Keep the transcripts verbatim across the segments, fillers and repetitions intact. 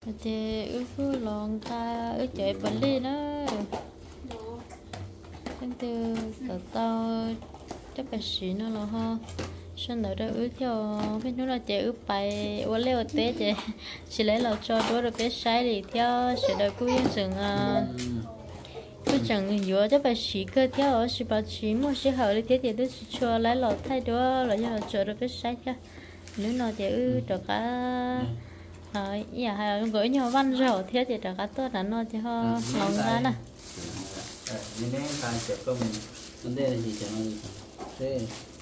chị ước phu lòng ta ước chạy bẩn đi nữa cái từ sợ tao chắc phải xí nó là ho xong rồi đó ước theo biết nó là chị ước bài qua leo té chị chỉ lấy là cho đôi được bé sai thì theo sẽ đợi cô yên chừng cứ chẳng vừa chắc phải xí cơ theo ở xí bảo xí mua xí hở đi thế thì tôi cho lấy lọ thay đó là do là cho được bé sai theo nếu nó chị ước được cả rồi giờ hay gửi nhau văn rồi thế thì được cả tốt là nó chỉ ho lòng ra nè những cái tài trợ công vấn đề là gì chẳng là gì thế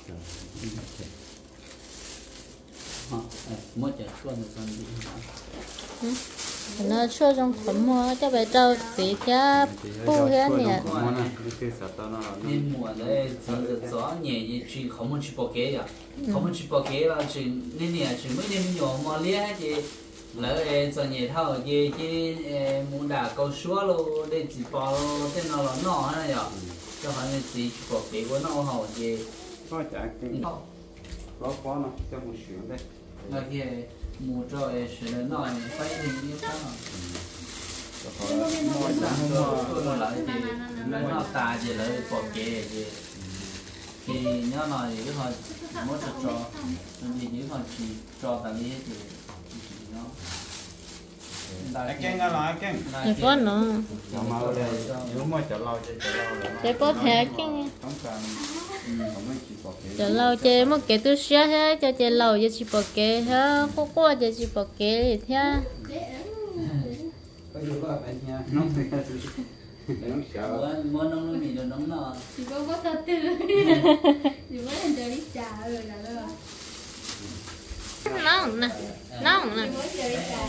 họ mua chợ xuân rồi còn gì nó cho trong phẩm mua cho bé trâu tí kia bu hết nhỉ nên mùa đấy gió gió nhẹ gì chỉ không muốn chỉ bỏ kế à không muốn chỉ bỏ kế là chỉ nên nè chỉ mới nên nhỏ mà lia gì lỡ cho nhẹ thao gì chứ muốn đào câu súa luôn để chỉ bỏ tên nó là nọ này à cho họ nên chỉ bỏ kế của nó hậu gì có chả kinh có có nó cho một xíu đây là kia mua cho sửa nó phải đi như thế nào mua sản mua nó lại thì nó ta gì lại bỏ kế gì thì nhớ nói gì thôi muốn cho cho thì những con chỉ cho ta lý thì nó cái kênh nó là kênh cái con nó mà đây nếu mà chợ lâu chợ lâu là cái có thể cái không cần chợ lâu chơi một cái túi xé hết cho chơi lâu cho chỉ bỏ kế hết có qua cho chỉ bỏ kế thì thế có gì có bạn nha nó nó sợ mua nông nuôi mì rồi nông nọ chỉ có có thật tư chỉ có là giờ đi trà rồi là rồi nóng nè nóng nè chỉ có giờ đi trà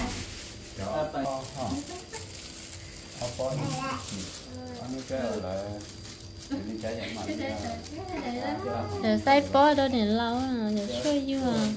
họ có anh cái là mình trái nhận mạnh để say bó đó để lâu à để chơi vui à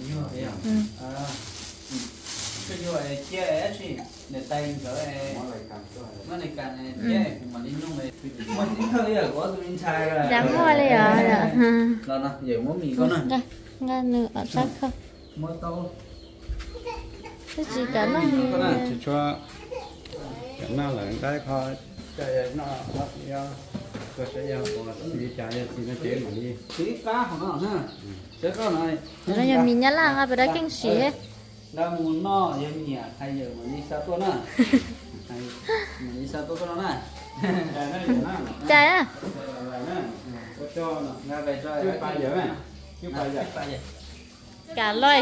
cái như vậy chia ấy chứ để tay rồi nó này càng này chia mà đi nhung này mà những thứ ở có tụi mình xài rồi dám mua đi à nó nó giờ muốn mì con này nghe nữa ở sát không mua tàu cái gì cả nó chỉ cho cái nào là cái kho cái nó nó do cơ sở giao của đi chạy thì nó chế mà đi tí cá của nó ha sẽ có này nó giờ mình nhớ là bây giờ kinh sĩ đang muốn no giờ nhỉ hay giờ mà đi sao tôi nè hay mà đi sao tôi có nó nè chạy á có cho nè ra về cho chú ba giờ này chú ba giờ cả lôi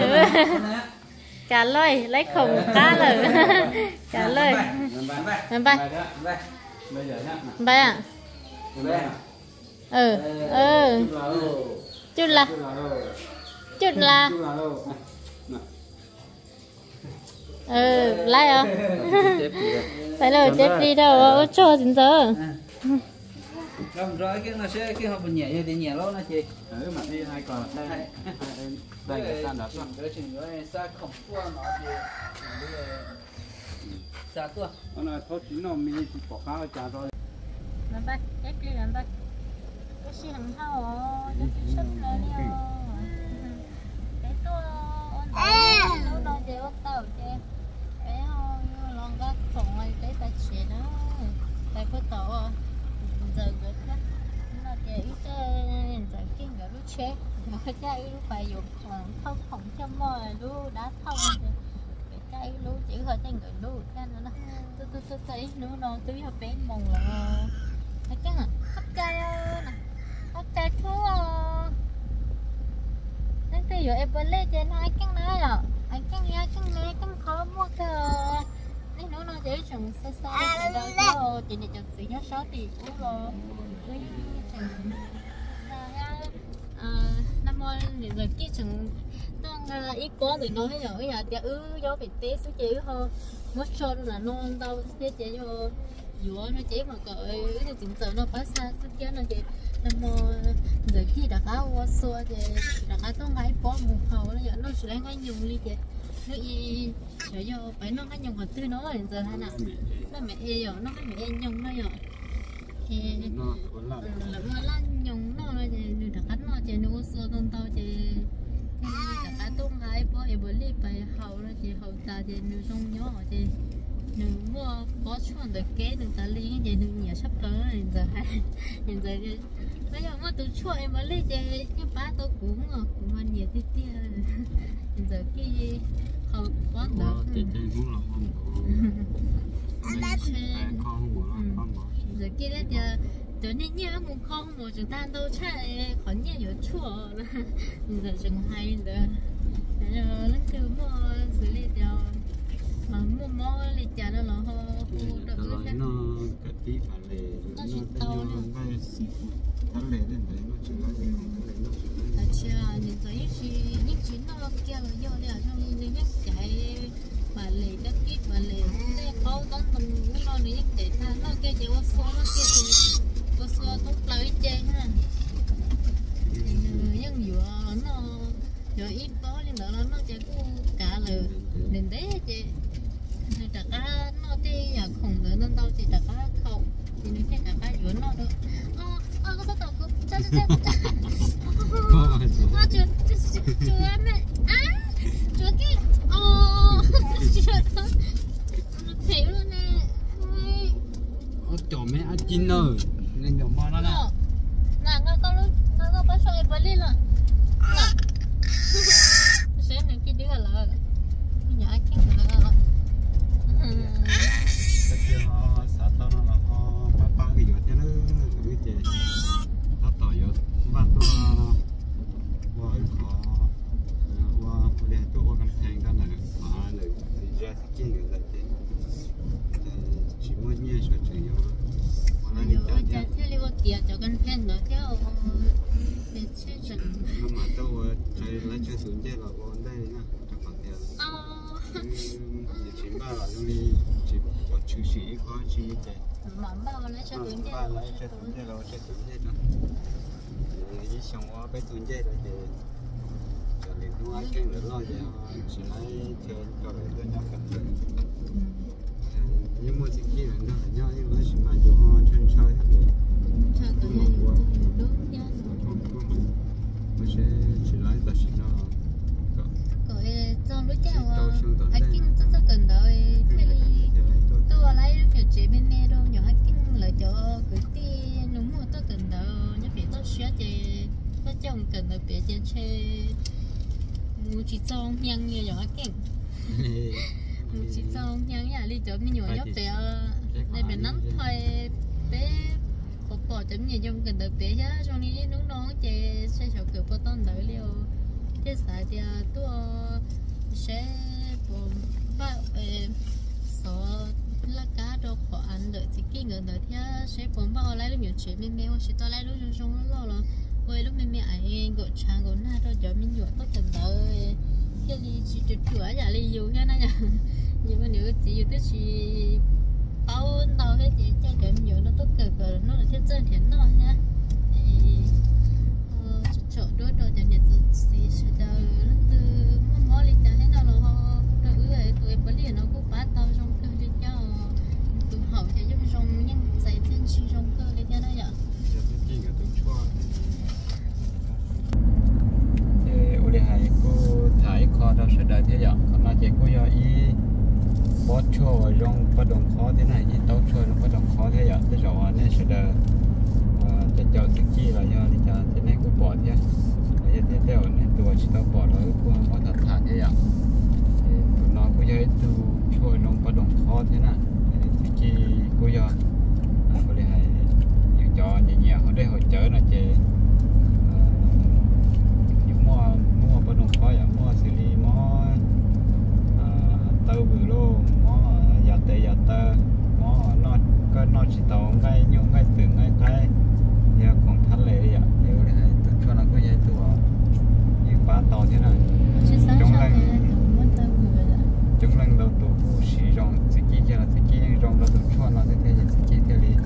cả lôi lấy khổng cá rồi cả lôi làm bay bây giờ nhá bay à ừ ừ chút là chút là ừ lấy à phải là chép đi đâu cho chính giờ không rồi cái nó sẽ cái hộp nhẹ như thì nhẹ lắm nó chị ừ mà đi hai còn đây đây đây cái san đập đó cái chừng đó sa không qua nó thì sa tua nó thôi chỉ nó mình chỉ bỏ cá chả rồi làm bay chép đi làm bay cái gì hàng thau cái gì sắp nữa đi cái tua nó nó chơi bắt tàu chơi cái họ lòng cái khổng này cái tài xế đó tài bắt tàu giờ cái đó nó chơi ít giờ cái người lúc chơi mà cái chơi lúc phải dùng không không cho mồi lúc đá thông cái chơi lúc chỉ hơi chơi người lúc cái nó tôi tôi tôi thấy nó nó tôi học bé mong là cái cái à hấp cay nè hấp cay thua nên từ giờ em vẫn lên trên hai cái này à anh cái này cái này cái khó mua cơ anh nói nó dễ chẳng xa xa đâu đâu chị này chẳng gì hết sáu tỷ cũng rồi với chẳng năm mươi thì rồi cái chẳng đang ít có thì nói rồi giờ thì ứ do bị té số chị thôi mất son là non đâu té chị thôi vừa nó chỉ mà cỡ cái chuyện giờ nó quá xa sức kia nó chị năm mươi rồi khi đã cá qua xua thì đã cá tôi ngay bỏ một hầu nó giờ nó sẽ lấy ngay dùng đi chị nó y rồi giờ phải nó ngay dùng vật tư nó rồi giờ hay nào nó mẹ e rồi nó mẹ dùng nó rồi thì là nó là dùng nó rồi thì đã cá nó chị nó xua con tao chị đã cá tôi ngay bỏ e bữa đi phải hầu nó chị hầu ta thì nó xong nhớ chị chuồn được kế được ta lý vậy được nhiều sắp tới hiện giờ hay hiện giờ bây giờ mà tôi chuồn em mới lấy về cái ba tôi cũng ngọt cũng ăn nhiều tí tia hiện giờ cái hậu quá đó giờ kia đấy giờ giờ nên nhớ muốn không một chúng ta đâu chạy khó nhớ nhiều chua giờ chừng hay nữa giờ lần thứ mà xử lý cho mà mua mò lý trả nó là họ nó nó cái tí phải lệ nó tao nó phải phải lệ đến đấy nó chỉ là cái không lệ nó chỉ là अच्छा những cái gì những chuyện nó kia là do để trong những những cái mà lệ đất kít mà lệ để khó tốn tầm nó những để tha nó kia chỉ có số nó kia thì có số tốt lấy chơi ha nhưng vừa nó rồi ít có nên đó nó chỉ có cả là nên đấy chị tất cả nó thì nhà khổng nữa nên đâu chỉ tất cả không thì nó cái tất cả vừa nó được ờ ờ có sao tao cứ cha cha cha à chú chú chú em à chú cái ờ chú đó nó thiếu luôn nè ở chỗ mẹ ăn chín rồi nên nhỏ mò nó nè nè ngao con luôn ngao con bắt soi bơi lên rồi nè sẽ này kia đi là nhà ai kia là cái kia họ sát tao nó là họ ba ba cái gì thế nó cái gì nó tỏi vô ba tôi qua cái khó qua cái này tôi qua cái thành đó là mà này thì ra thì kia người ta thì chỉ muốn nhớ số chữ vô mà nó đi chặt chặt theo liệu tiệt cho con pen đó theo để chơi chặt mà tôi chơi lấy chơi xuống chơi là con đây nè các bạn theo chỉ ba là đi chỉ có chữ sĩ có chi thế mắm bao lấy cho túi ba lấy cho túi chơi rồi chơi túi chơi đó đi xong qua cái túi chơi rồi thì cho nên nó ăn cái nữa lo thì chỉ lấy chơi cho để cho nhau cẩn thận nhưng mà chỉ kia nó là nhau nhưng mà chỉ mà dùng họ chơi chơi hết rồi cho tụi nó đúng nhá nó sẽ chỉ lấy ta chỉ nó rồi trong lúc chào anh kinh rất rất cần đợi thế đi tôi lấy việc chế bên này đâu nhỏ anh kinh lại cho cái tiền đúng rồi tôi cần đợi như vậy tôi xóa chế tôi chồng cần đợi bé chế chơi mua chỉ trong nhang như nhỏ anh kinh mua chỉ trong nhang nhà đi cho mình nhỏ nhóc bé đây bé nắm thôi bé bỏ bỏ chấm nhiều trong cần đợi bé nhá trong này nó nó chế sẽ chọc kiểu bao ton đợi liều thế sai thì tôi sẽ bỏ ba số lá cá cho họ ăn đợi thì kia người đợi thì sẽ bỏ bao lấy lúc nhiều chuyện mình mẹ sẽ tôi lấy lúc trong trong nó lo rồi lúc mình mẹ ấy gọi trang gọi na rồi giờ mình nhổ tất cả đợi cái gì chỉ chụp chụp ở nhà đi nhiều cái này nha nhưng mà nếu chỉ nhiều cái chỉ bao tàu hết thì chắc chắn nhiều nó tốt cực rồi nó là thiết chân thiệt nó nha chỗ đối đồ cho nhiệt độ xí sẽ đào nó từ mua mỏ đi trả hết nào là họ đợi ơi tụi em bớt liền nó cũng bắt tao trong cơ đi cho tụi họ sẽ giúp trong những giấy chân chi trong cơ đi cho nó vậy thì ở đây hay cô thái kho đó sẽ đợi thế vậy còn mà chỉ cô do ý bó chua trong bất đồng khó thế này như tàu chua trong bất đồng khó thế vậy thế rồi nên sẽ đợiจะเจาะสิ่งที่เราจะที่จะที่นี่กูปอดเนี่ยเราจะเที่ยวเนี่ยตัวชิโนปอดเรากูเขาถัดถ่านเนี่ยอย่างตัวน้องกูจะดูช่วยน้องประดงคอที่น่ะสิ่งที่กูจะบริหารอยู่จอเงี้ยเขาได้หัวเจอนะเจอยู่มั่วมั่วประดงคออย่างมั่วสิริมั่วเต้าบือโลมั่วยาเตยาเตอมั่วนอดก็นอดชิโตง่ายยุ่งง่ายตึงง่ายใกล้ของท่านเลยอ่ะเดี๋ยวเลยตัวช่วงนั้นก็ย้ายตัวยิ่งป้าต่อที่นั่นจงแรงจงแรงเราตัวสีรองสกีเจ้าสกีรองเราตัวช่วงนั้นที่เที่ยวสกีเที่ยวเลย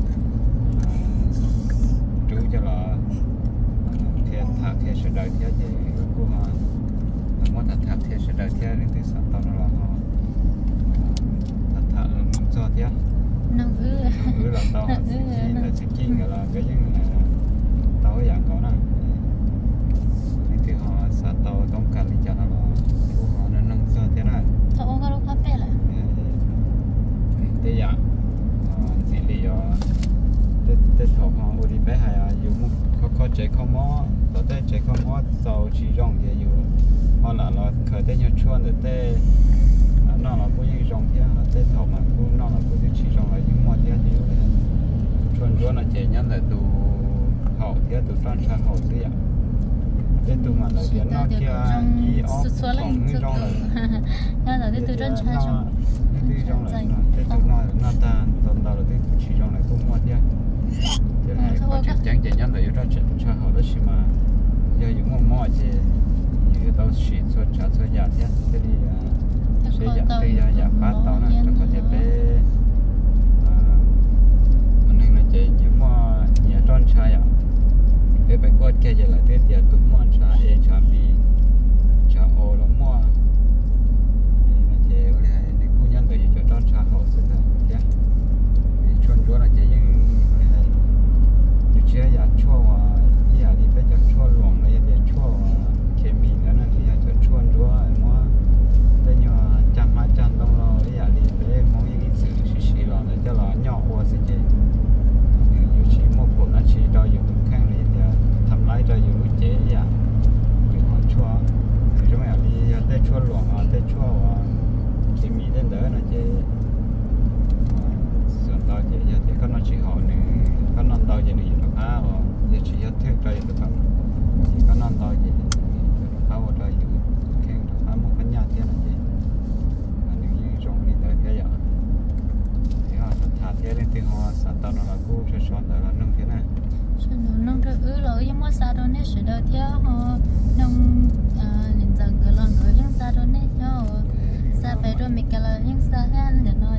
ดูจะละเที่ยวถักเที่ยวเสด็จเที่ยวเจ้ากูมามั่วถักถักเที่ยวเสด็จเที่ยวนี่ที่สัตว์ตอนนั้นเราถักถักมั่งจอดเที่ยวน้องเอื้อน้องเอื้อเราต่อสกีแต่สกีก็เราก็ยังtàu dạng có nè, thì từ họ sát tàu trong cả lịch trình nó của họ nó nâng sơ thế này. Thọ có lúc hấp bể lại. Thế dạng, tới thầu họ ủi đi bé hay à dù một có có chạy không mó tới tới chạy không mó sau chỉ rong về dù họ là là khởi tới nhau chuan tới tới nó là cũng như rong thế họ tới thầu mà cũng nó là cũng như chỉ rong là những món thế thì chuan chuan là chạy nhắn là tụ hậu thế tụ tròn sang hậu thế ạ tới tụ mà là tiền nó kia đi ó không như rong là nó là tới tụ tròn sang rong tới rong là nó tới tụ nó nó ta tầm đầu là tới chỉ rong là cũng món thế thì hay có chuyện chẳng chạy nhắn là yêu ra chuyện cho họ đó xí mà giờ những món mò thì những tàu xịt cho trả cho giá thế cái đi sẽ giảm tới giá phát tàu này cho có thể bé mình nên là chạy những món nhà tròn trái à để phải coi cái gì là cái tiền tụi món trái e trái bì trái ô lắm mò nên chạy cái này nếu cô nhắn tới cho tròn trái họ sẽ là thế chuẩn chuẩn là chạy những chế giả chua và giả đi bây giờ chua luồng là để chua chemi nữa là thì giờ chua chua mà bây giờ chăm má chăm đông lo giả đi để mong những sự xí xí lo để cho nó nhỏ qua sẽ chế nhiều chỉ một bộ nó chỉ cho dùng khang này thì thầm lái cho dùng chế giả dùng họ chua thì chúng mình đi để chua luồng à để chua và chemi đến đó là chếส่วนเราจะจะที่ก็นอนชีหอหนึ่งก็นอนดาวจะหนึ่งอยู่ข้าวจะชีจะเที่ยวใจอยู่ข้าวที่ก็นอนดาวจะอยู่ข้าวใจอยู่แข่งข้าวมันกันยากเที่ยวนั่นเองอันนี้ยิ่งตรงนี้แต่แค่อย่างที่เขาจะถ่ายเที่ยวที่เขาสัตว์ตอนนั้นกูจะชวนแต่ละนึ่งที่นั่น是侬弄着鱼了，因为啥东西是的天哈，弄呃，人整个啷个用啥东西叫，啥白着没个了用啥样的呢？